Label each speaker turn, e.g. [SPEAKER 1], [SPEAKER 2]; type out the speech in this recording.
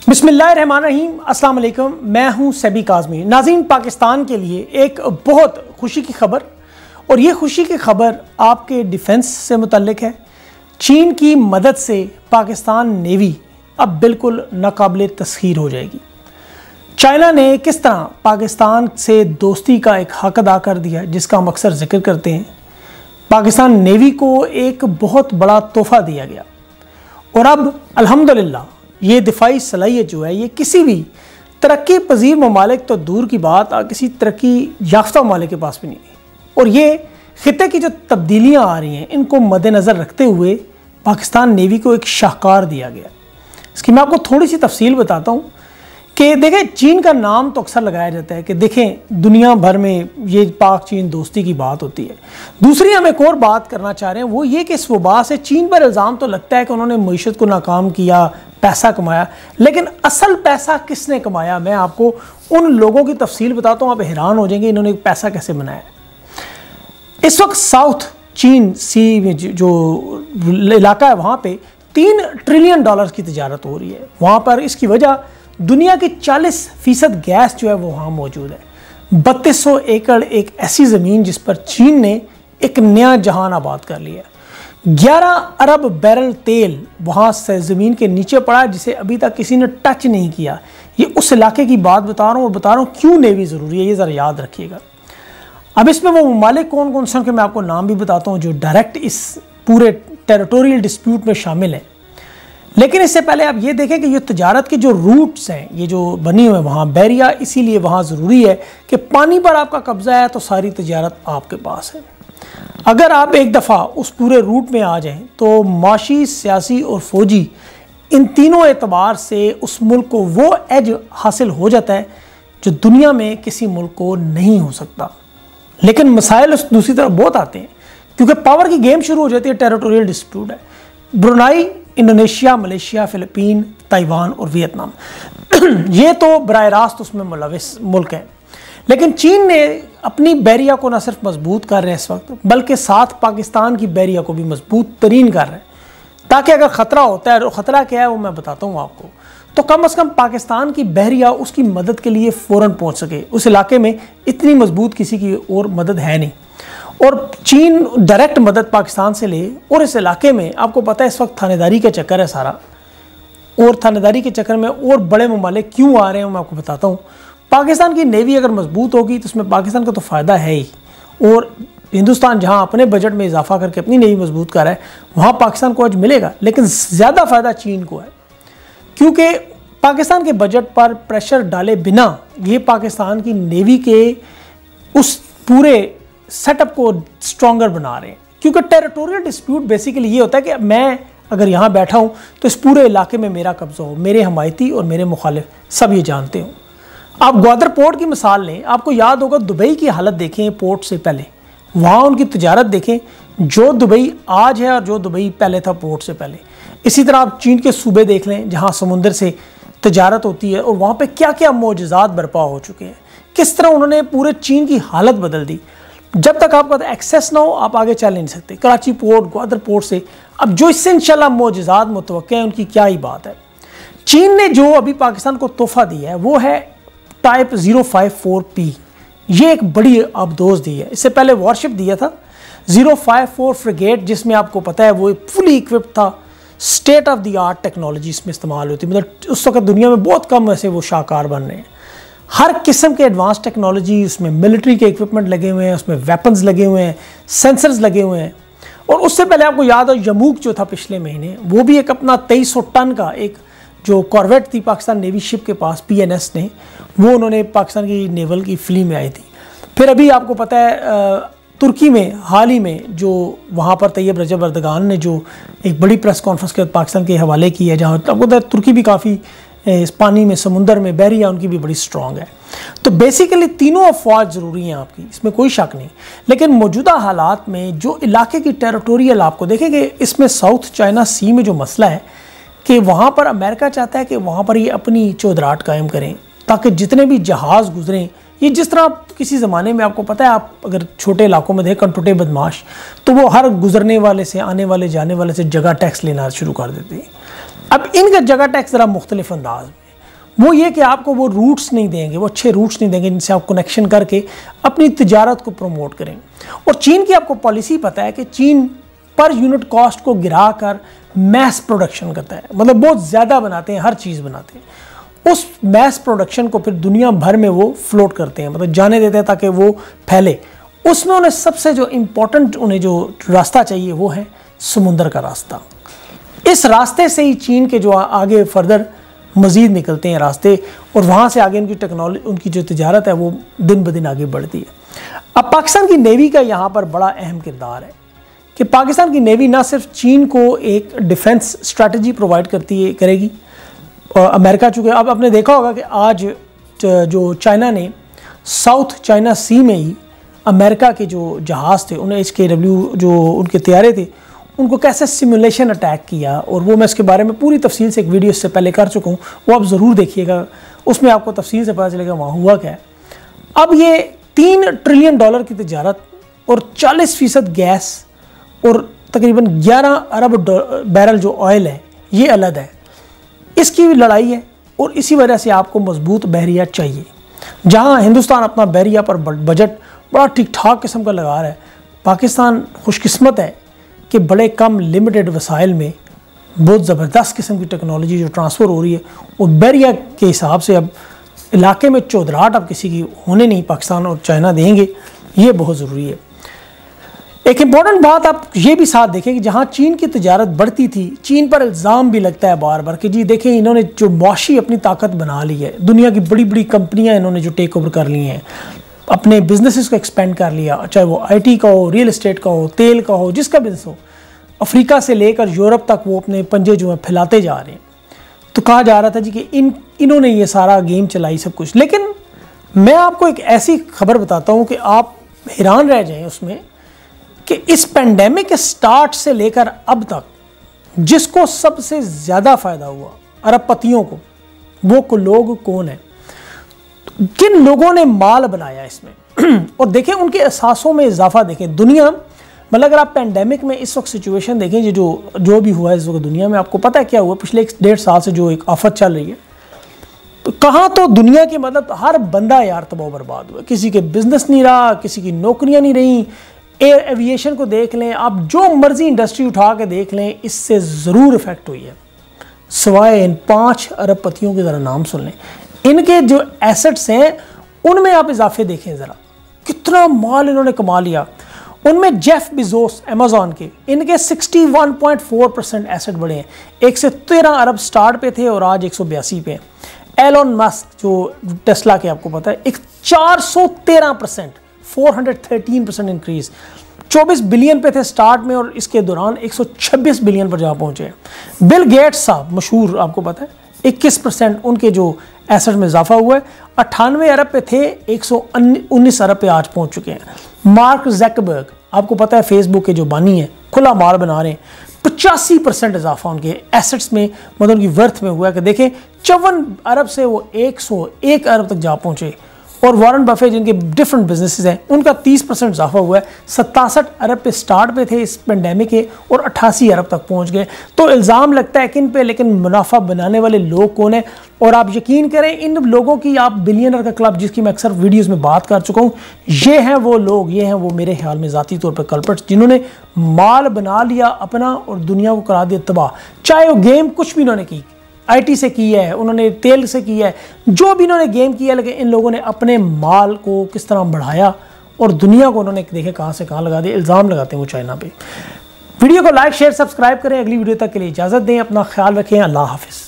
[SPEAKER 1] बिस्मिल्लाहिर्रहमानिर्रहीम, अस्सलाम वालेकुम। मैं हूं सेबी काज़मी। नाज़रीन, पाकिस्तान के लिए एक बहुत खुशी की खबर, और ये खुशी की खबर आपके डिफेंस से मुतल्लिक है। चीन की मदद से पाकिस्तान नेवी अब बिल्कुल नाकाबिले तस्खीर हो जाएगी। चाइना ने किस तरह पाकिस्तान से दोस्ती का एक हक अदा कर दिया, जिसका हम अक्सर जिक्र करते हैं। पाकिस्तान नेवी को एक बहुत बड़ा तोहफा दिया गया, और अब अल्हम्दुलिल्लाह ये दिफाई सलाहियत जो है ये किसी भी तरक्की पजीर ममालिक तो दूर की बात, किसी तरक्की याफ्ता ममालिक के पास भी नहीं है। और ये खिते की जो तब्दीलियाँ आ रही हैं, इनको मद्देनज़र रखते हुए पाकिस्तान नेवी को एक शाहकार दिया गया। इसकी मैं आपको थोड़ी सी तफसील बताता हूँ कि देखें, चीन का नाम तो अक्सर लगाया जाता है कि देखें दुनिया भर में ये पाक चीन दोस्ती की बात होती है। दूसरी हम एक और बात करना चाह रहे हैं, वो ये कि इस वबा से चीन पर इल्ज़ाम तो लगता है कि उन्होंने मईशत को नाकाम किया, पैसा कमाया, लेकिन असल पैसा किसने कमाया, मैं आपको उन लोगों की तफसील बताता हूँ। आप हैरान हो जाएंगे इन्होंने पैसा कैसे बनाया। इस वक्त साउथ चीन सी में जो इलाका है, वहाँ पर $3 ट्रिलियन की तजारत हो रही है। वहाँ पर इसकी वजह दुनिया की 40% गैस जो है वो वहाँ मौजूद है। 3200 एकड़ एक ऐसी ज़मीन जिस पर चीन ने एक नया जहान आबाद कर लिया। 11 अरब बैरल तेल वहाँ से ज़मीन के नीचे पड़ा है, जिसे अभी तक किसी ने टच नहीं किया। ये उस इलाके की बात बता रहा हूँ, और बता रहा हूँ क्यों नेवी ज़रूरी है, ये ज़रा याद रखिएगा। अब इसमें वो ममालिक कौन कौन से, मैं आपको नाम भी बताता हूँ जो डायरेक्ट इस पूरे टेरिटोरियल डिस्प्यूट में शामिल हैं। लेकिन इससे पहले आप ये देखें कि ये तजारत के जो रूट्स हैं, ये जो बनी हुए वहाँ बैरिया, इसीलिए वहाँ ज़रूरी है कि पानी पर आपका कब्ज़ा है तो सारी तजारत आपके पास है। अगर आप एक दफ़ा उस पूरे रूट में आ जाएं तो माशी, सियासी और फ़ौजी, इन तीनों एतबार से उस मुल्क को वो एज हासिल हो जाता है जो दुनिया में किसी मुल्क को नहीं हो सकता। लेकिन मसाइल उस दूसरी तरफ बहुत आते हैं, क्योंकि पावर की गेम शुरू हो जाती है। टेरिटोरियल डिस्प्यूट है। Brunei, Indonesia, Malaysia, Philippine, Taiwan और वियतनाम ये तो बराह रास्त उसमें मुलविस मुल्क हैं। लेकिन चीन ने अपनी बैरिया को न सिर्फ मजबूत कर रहे हैं इस वक्त, बल्कि साथ पाकिस्तान की बैरिया को भी मजबूत तरीन कर रहे हैं, ताकि अगर ख़तरा होता है, और ख़तरा क्या है वो मैं बताता हूँ आपको, तो कम से कम पाकिस्तान की बहरिया उसकी मदद के लिए फ़ौरन पहुँच सके। उस इलाके में इतनी मजबूत किसी की और मदद है नहीं, और चीन डायरेक्ट मदद पाकिस्तान से ले। और इस इलाके में आपको पता है इस वक्त थानेदारी का चक्कर है सारा, और थानेदारी के चक्कर में और बड़े ममालिक क्यों आ रहे हैं मैं आपको बताता हूँ। पाकिस्तान की नेवी अगर मजबूत होगी तो उसमें पाकिस्तान का तो फ़ायदा है ही, और हिंदुस्तान जहाँ अपने बजट में इजाफा करके अपनी नेवी मजबूत कर रहा है, वहाँ पाकिस्तान को आज मिलेगा। लेकिन ज़्यादा फ़ायदा चीन को है, क्योंकि पाकिस्तान के बजट पर प्रेशर डाले बिना ये पाकिस्तान की नेवी के उस पूरे सेटअप को स्ट्रॉन्गर बना रहे हैं। क्योंकि टेरिटोरियल डिस्प्यूट बेसिकली ये होता है कि मैं अगर यहाँ बैठा हूँ तो इस पूरे इलाके में मेरा कब्जा हो, मेरे हमायती और मेरे मुखालिफ सब ये जानते हो। आप ग्वादर पोर्ट की मिसाल लें, आपको याद होगा दुबई की हालत देखें पोर्ट से पहले, वहाँ उनकी तजारत देखें, जो दुबई आज है और जो दुबई पहले था पोर्ट से पहले। इसी तरह आप चीन के सूबे देख लें जहाँ समुंदर से तजारत होती है, और वहाँ पर क्या क्या मोजज़ात बर्पा हो चुके हैं, किस तरह उन्होंने पूरे चीन की हालत बदल दी। जब तक आपका एक्सेस ना हो आप आगे चल नहीं सकते। कराची पोर्ट, ग्वादर पोर्ट से अब जो इससे इंशाल्लाह मोजज़ात मुतवक्के हैं, उनकी क्या ही बात है। चीन ने जो अभी पाकिस्तान को तोहफा दिया है वो है टाइप 054P। ये एक बड़ी अबदोज़ दी है। इससे पहले वॉरशिप दिया था 054 फ्रिगेट, जिसमें आपको पता है वो फुली इक्विप्ड था, state of the art technology इसमें इस्तेमाल होती है। मतलब उस वक्त दुनिया में बहुत कम ऐसे वो शाहकार बन रहे हैं। हर किस्म के एडवांस टेक्नोलॉजी, उसमें मिलिट्री के इक्विपमेंट लगे हुए हैं, उसमें वेपन्स लगे हुए हैं, सेंसर्स लगे हुए हैं। और उससे पहले आपको याद हो यमूक जो था पिछले महीने, वो भी एक अपना 2300 टन का एक जो कॉर्वेट थी पाकिस्तान नेवी शिप के पास, PNS ने, वो उन्होंने पाकिस्तान की नेवल की फिल्म में आई थी। फिर अभी आपको पता है तुर्की में हाल ही में जो वहाँ पर तैयब रजब अर्दगान ने जो एक बड़ी प्रेस कॉन्फ्रेंस के पाकिस्तान के हवाले की है, जहाँ आपको पता है तुर्की भी काफ़ी इस पानी में, समुंदर में बहरिया उनकी भी बड़ी स्ट्रॉन्ग है। तो बेसिकली तीनों अफवाज ज़रूरी हैं आपकी, इसमें कोई शक नहीं। लेकिन मौजूदा हालात में जो इलाके की टेरिटोरियल आपको देखेंगे, इसमें साउथ चाइना सी में जो मसला है कि वहाँ पर अमेरिका चाहता है कि वहाँ पर ये अपनी चौधराहट कायम करें, ताकि जितने भी जहाज़ गुजरें, ये जिस तरह किसी ज़माने में आपको पता है, आप अगर छोटे इलाकों में देखें कनटुटे बदमाश, तो वो हर गुजरने वाले से, आने वाले जाने वाले से जगह टैक्स लेना शुरू कर देते हैं। अब इनका जगह टैक्स ज़रा मुख्तलिफ अंदाज में, वो ये कि आपको वो रूट्स नहीं देंगे, वो अच्छे रूट्स नहीं देंगे जिनसे आप कनेक्शन करके अपनी तिजारत को प्रमोट करें। और चीन की आपको पॉलिसी पता है कि चीन पर यूनिट कॉस्ट को गिरा कर मैस प्रोडक्शन करता है, मतलब बहुत ज़्यादा बनाते हैं, हर चीज़ बनाते हैं। उस मैस प्रोडक्शन को फिर दुनिया भर में वो फ्लोट करते हैं, मतलब जाने देते हैं ताकि वो फैले। उसमें उन्हें सबसे जो इम्पोर्टेंट उन्हें जो रास्ता चाहिए वो है समुंदर का रास्ता। इस रास्ते से ही चीन के जो आगे फर्दर मज़ीद निकलते हैं रास्ते, और वहाँ से आगे उनकी टेक्नोलॉजी, उनकी जो तिजारत है वो दिन ब दिन आगे बढ़ती है। अब पाकिस्तान की नेवी का यहाँ पर बड़ा अहम किरदार है कि पाकिस्तान की नेवी ना सिर्फ चीन को एक डिफेंस स्ट्रैटेजी प्रोवाइड करेगी। अमेरिका चूँकि अब आपने देखा होगा कि आज जो चाइना ने साउथ चाइना सी में ही अमेरिका के जो जहाज़ थे उन्हें HKW जो उनके तैयारे थे उनको कैसे सिमुलेशन अटैक किया, और वो मैं इसके बारे में पूरी तफसील से एक वीडियो इससे पहले कर चुका हूँ, वो आप ज़रूर देखिएगा, उसमें आपको तफसील से पता चलेगा वहाँ हुआ क्या है। अब ये $3 ट्रिलियन की तिजारत और 40% गैस और तकरीबन 11 अरब बैरल जो ऑयल है ये अलग है, इसकी भी लड़ाई है। और इसी वजह से आपको मजबूत बहरिया चाहिए। जहाँ हिंदुस्तान अपना बहरिया पर बजट बड़ा ठीक ठाक किस्म का लगा रहा है, पाकिस्तान खुशकिस्मत है कि बड़े कम लिमिटेड वसाइल में बहुत ज़बरदस्त किस्म की टेक्नोलॉजी जो ट्रांसफ़र हो रही है, और बहरिया के हिसाब से अब इलाके में चौधराहट अब किसी की होने नहीं, पाकिस्तान और चाइना देंगे, ये बहुत ज़रूरी है। एक इम्पॉर्टेंट बात आप ये भी साथ देखें कि जहाँ चीन की तिजारत बढ़ती थी, चीन पर इल्ज़ाम भी लगता है बार बार कि जी देखें इन्होंने जो मुआशी अपनी ताकत बना ली है, दुनिया की बड़ी बड़ी कंपनियाँ इन्होंने जो टेक ओवर कर ली हैं, अपने बिजनेसेस को एक्सपेंड कर लिया, चाहे वो IT का हो, रियल एस्टेट का हो, तेल का हो, जिसका बिजनेस हो, अफ्रीका से लेकर यूरोप तक वो अपने पंजे जो है फैलाते जा रहे हैं। तो कहा जा रहा था जी कि इन्होंने ये सारा गेम चलाई सब कुछ। लेकिन मैं आपको एक ऐसी खबर बताता हूँ कि आप हैरान रह जाएं उसमें कि इस पेंडेमिक के स्टार्ट से लेकर अब तक जिसको सबसे ज़्यादा फ़ायदा हुआ अरबपतियों को, वो लोग कौन है, किन लोगों ने माल बनाया इसमें और देखें उनके एहसासों में इजाफा देखें। दुनिया मतलब अगर आप पेंडेमिक में इस वक्त सिचुएशन देखें जो भी हुआ है इस वक्त दुनिया में, आपको पता है क्या हुआ पिछले 1.5 साल से जो एक आफत चल रही है, तो कहाँ तो दुनिया की मतलब हर बंदा यार तबाह बर्बाद हुआ, किसी के बिजनेस नहीं रहा, किसी की नौकरियाँ नहीं रही। एयर एविएशन को देख लें आप, जो मर्जी इंडस्ट्री उठा के देख लें, इससे ज़रूर इफेक्ट हुई है। सिवाय इन 5 अरबपतियों के ज़रा नाम सुन लें, इनके जो एसेट्स हैं उनमें आप इजाफे देखें ज़रा, कितना माल इन्होंने कमा लिया। उनमें जेफ बेजोस अमेज़ॉन के, इनके 61.4% एसेट बढ़े हैं, 113 अरब स्टार्ट पे थे और आज 182 पे हैं। एलोन मस्क जो टेस्ला के आपको पता है, एक 413%, 413% इंक्रीज, 24 बिलियन पे थे स्टार्ट में और इसके दौरान 126 बिलियन पर जा पहुंचे। बिल गेट्स साहब मशहूर आपको पता है, 21% उनके जो एसेट में इजाफा हुआ है, 98 अरब पे थे, 119 अरब पे आज पहुंच चुके हैं। मार्क ज़करबर्ग आपको पता है फेसबुक के जो बानी है, खुला माल बना रहे हैं, 85% इजाफा उनके एसेट्स में मतलब उनकी वर्थ में हुआ है कि देखें 54 अरब से वो 101 अरब तक जा पहुंचे। और वॉरेन बफे जिनके डिफरेंट बिजनेसेस हैं उनका 30% इजाफा हुआ है, 67 अरब पे स्टार्ट पे थे इस पेंडेमिक के और 88 अरब तक पहुंच गए। तो इल्ज़ाम लगता है किन पे, लेकिन मुनाफा बनाने वाले लोग कौन है। और आप यकीन करें इन लोगों की, आप बिलियनर का क्लब जिसकी मैं अक्सर वीडियोस में बात कर चुका हूँ, ये हैं वो लोग, ये हैं वो मेरे ख्याल में ज़ाती तौर पर कल्प्रिट्स जिन्होंने माल बना लिया अपना और दुनिया को करा दिया तबाह। चाहे वो गेम कुछ भी इन्होंने की, IT से की है, उन्होंने तेल से किया है, जो भी इन्होंने गेम किया, लेकिन इन लोगों ने अपने माल को किस तरह बढ़ाया और दुनिया को उन्होंने देखे कहाँ से कहाँ लगा दिया। इल्ज़ाम लगाते हैं वो चाइना पे। वीडियो को लाइक शेयर सब्सक्राइब करें। अगली वीडियो तक के लिए इजाज़त दें, अपना ख्याल रखें। अल्लाह हाफिज़।